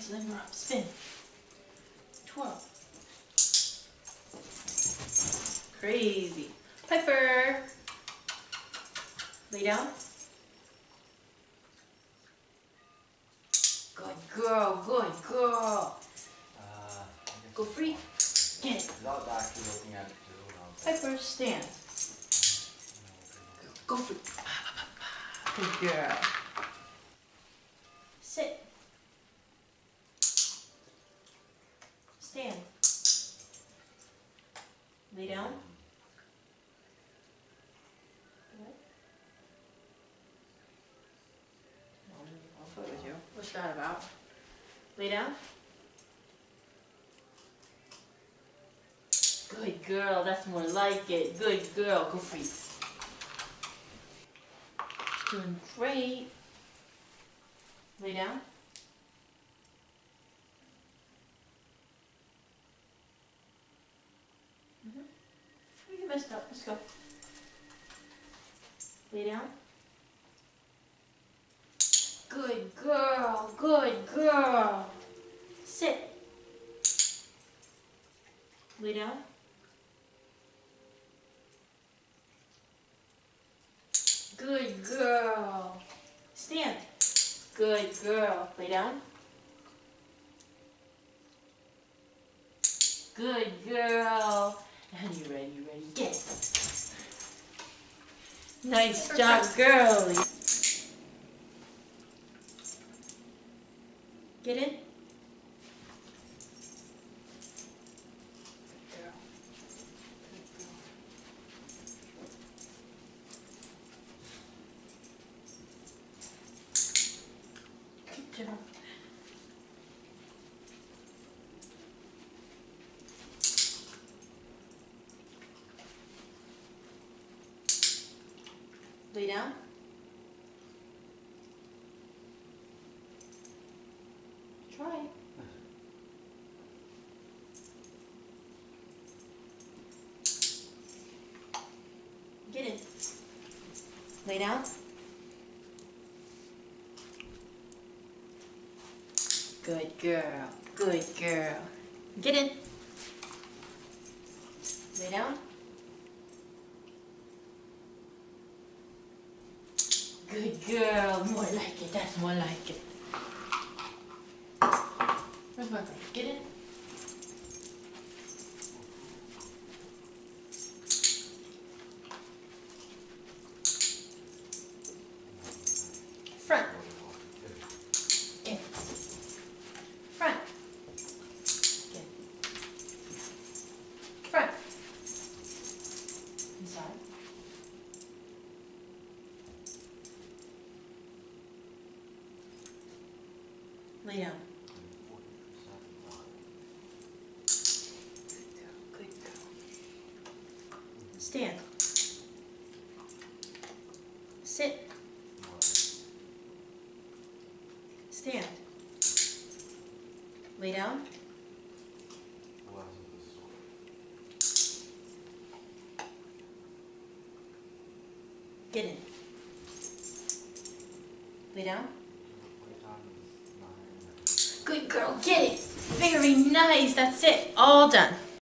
cancel them up. Spin. Twirl. Crazy. Piper. Lay down. Good girl, good girl. Go free. Get it. Without actually looking at it too. Piper, stand. Go free. Good girl. Sit. Stand. Lay down. I'll foot with you. What's that about? Lay down. Good girl, that's more like it. Good girl, go free. Doing great. Lay down. You messed up, let's go. Lay down. Good girl, good girl. Sit. Lay down. Good girl. Stand. Good girl. Lay down. Good girl. And you ready, get it. Nice job, girlie. Get in. Good girl. Lay down. Try. Get in. Lay down. Good girl. Good girl. Get in. Lay down. Good girl. More like it. That's more like it. Where's my girl? Get in. Front. In. Front. In. Front. Inside. Lay down. Good girl. Stand. Sit. Stand. Lay down. Get in. Lay down. Good girl, get it. Very nice. That's it. All done.